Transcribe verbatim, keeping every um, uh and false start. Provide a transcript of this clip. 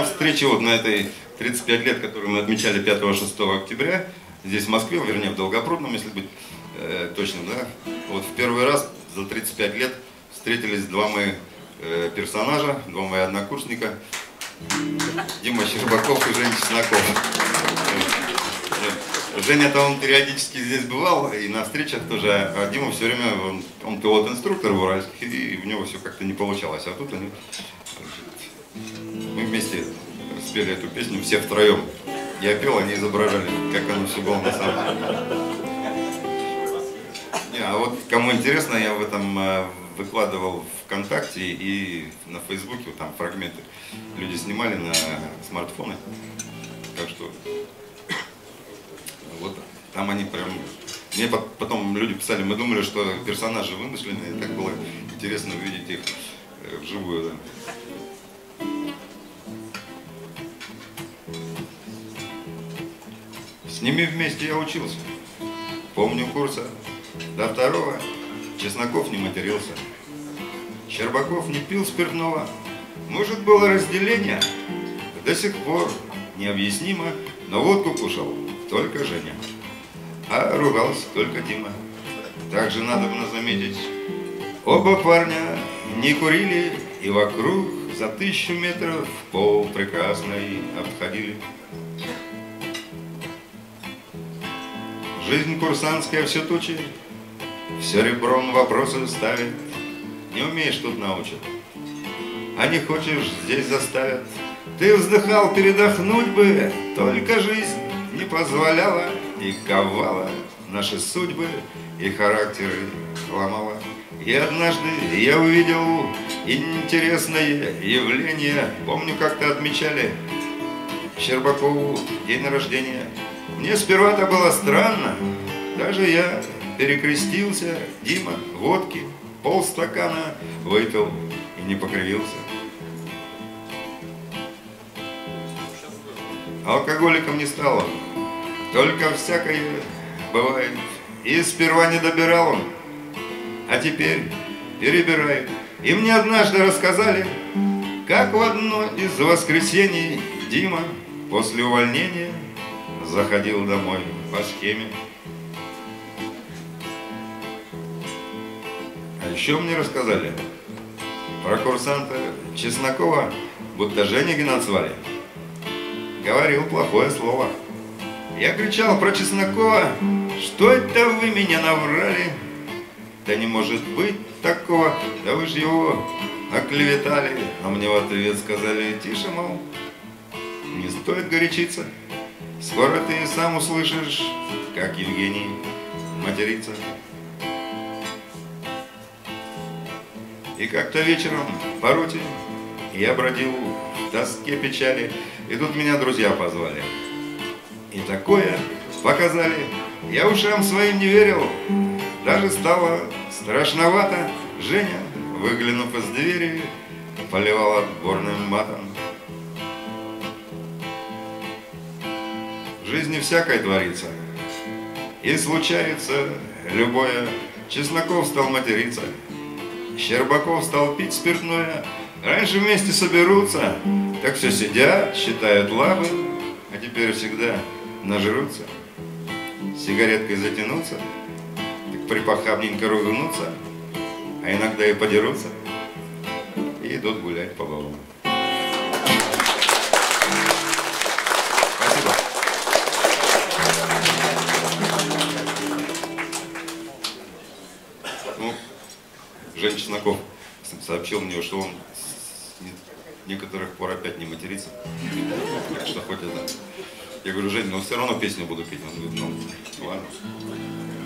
встрече вот на этой тридцать пять лет, которую мы отмечали пятого-шестого октября, здесь в Москве, вернее в Долгопрудном, если быть э, точным, да, вот в первый раз за тридцать пять лет встретились два мои э, персонажа, два моих однокурсника, Дима Щербаков и Женя Чесноков. Женя-то он периодически здесь бывал и на встречах тоже, а Дима все время, он, он пилот-инструктор в Уральских, и у него все как-то не получалось, а тут они, мы вместе спели эту песню все втроем. Я пел, они изображали, как оно все было на самом деле. Не, а вот кому интересно, я в этом выкладывал ВКонтакте и на Фейсбуке, там фрагменты люди снимали на смартфоны, так что вот там они прям... Мне потом люди писали, мы думали, что персонажи вымышленные, так было интересно увидеть их вживую. Да. С ними вместе я учился. Помню курса до второго, Чесноков не матерился. Щербаков не пил спиртного. Может, было разделение? До сих пор необъяснимо, но водку кушал только Женя, а ругался только Дима. Также надо бы заметить, оба парня не курили и вокруг за тысячу метров пол прекрасной обходили. Жизнь курсантская все тучи, все ребром вопросы ставит. Не умеешь, тут научат, а не хочешь, здесь заставят. Ты вздыхал, передохнуть бы, только жизнь не позволяла и ковала наши судьбы и характеры ломала. И однажды я увидел интересное явление. Помню, как-то отмечали Щербакову день рождения. Мне сперва-то было странно, даже я перекрестился. Дима водки полстакана выпил и не покривился. Алкоголиком не стал он, только всякое бывает. И сперва не добирал он, а теперь перебирает. И мне однажды рассказали, как в одно из воскресений Дима после увольнения заходил домой по схеме. А еще мне рассказали про курсанта Чеснокова, будто Женя назвали. Говорил плохое слово. Я кричал про Чеснокова, что это вы меня наврали? Да не может быть такого, да вы же его оклеветали. А мне в ответ сказали, тише, мол, не стоит горячиться. Скоро ты и сам услышишь, как Евгений матерится. И как-то вечером по роте я бродил в тоске печали, и тут меня друзья позвали. И такое показали, я ушам своим не верил, даже стало страшновато. Женя, выглянув из двери, поливал отборным матом. В жизни всякое творится, и случается любое. Чесноков стал материться, Щербаков стал пить спиртное. Раньше вместе соберутся, так все сидят, считают лавы, а теперь всегда нажрутся. Сигареткой затянутся, так припохабненько ругнутся, а иногда и подерутся, и идут гулять по балу. Спасибо. Ну, Женя Чесноков сообщил мне, что он с некоторых пор опять не матерится. Что хоть это. Я говорю, Жень, но все равно песню буду петь. Он говорит, ну ладно.